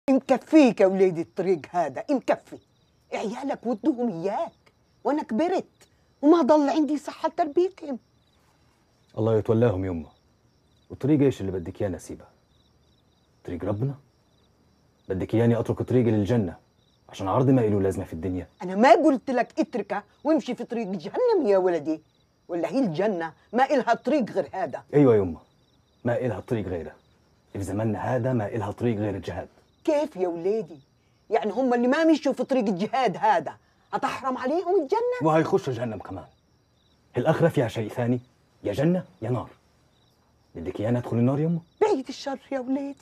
مكفيك يا ولادي الطريق هذا، مكفي. عيالك ودهم اياك وانا كبرت وما ضل عندي صحة لتربيتهم. الله يتولاهم يمه. وطريق ايش اللي بدك اياه نسيبها؟ طريق ربنا؟ بدك اياني اترك طريقي للجنة عشان عرضي ما إله لازمة في الدنيا؟ انا ما قلت لك اتركها وامشي في طريق جهنم يا ولدي، ولا هي الجنة ما إلها طريق غير هذا؟ ايوه يمه، ما إلها طريق غيره. في زماننا هذا ما إلها طريق غير الجهاد. كيف يا ولادي؟ يعني هم اللي ما مشوا في طريق الجهاد هذا هتحرم عليهم الجنة؟ وهيخشوا جهنم كمان. الآخرة فيها شيء ثاني، يا جنة يا نار. بدك إياني أدخل النار يمه؟ بعيد الشر يا ولادي.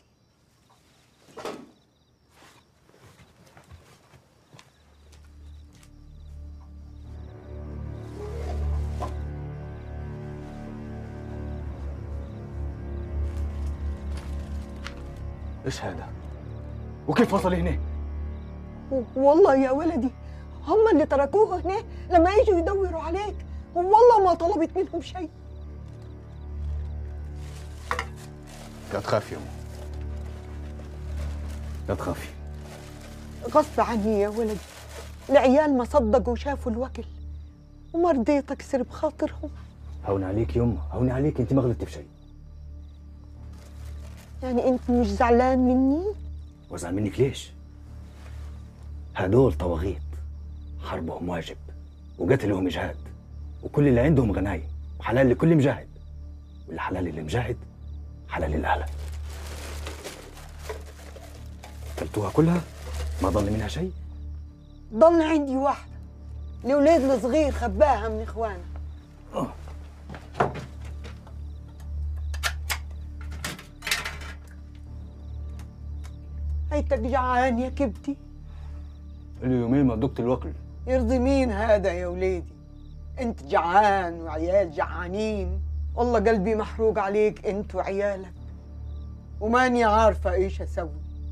إيش هذا؟ وكيف وصل هنا؟ والله يا ولدي هم اللي تركوه هنا لما يجوا يدوروا عليك، والله ما طلبت منهم شيء. لا تخافي يمه، لا تخافي. غصب عني يا ولدي، العيال ما صدقوا وشافوا الوكل وما رضيت اكسر بخاطرهم. هون عليك يمه، هون عليك، انت ما غلطتي في شيء. يعني انت مش زعلان مني؟ وازعل منك ليش؟ هدول طواغيت، حربهم واجب وقتلهم جهاد، وكل اللي عندهم غنايم وحلال لكل مجاهد، والحلال اللي مجاهد حلال للأهل. كلتوها كلها؟ ما ضل منها شيء؟ ضل عندي واحدة لولادنا صغير خباها من اخوانه. هيتك جعان يا كبتي؟ لي يومين ما دقت الوكل. يرضي مين هذا يا ولادي؟ انت جعان وعيال جعانين، والله قلبي محروق عليك انت وعيالك وماني عارفة ايش اسوي.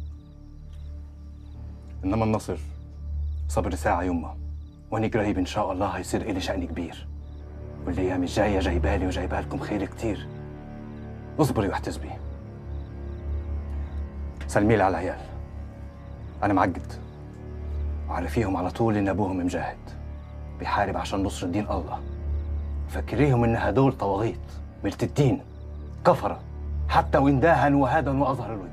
انما النصر صبر ساعة يمه، واني قريب ان شاء الله هيصير إلي شأن كبير، والايام الجاية جايبالي وجايبالكم خير كتير. اصبري واحتسبي. سلمي لي على العيال، انا معقد، وعرفيهم على طول ان ابوهم مجاهد بيحارب عشان نصر دين الله. فكريهم ان هدول طواغيت مرتدين كفرة، حتى وان داهنوا وهادنوا واظهروا الوجه.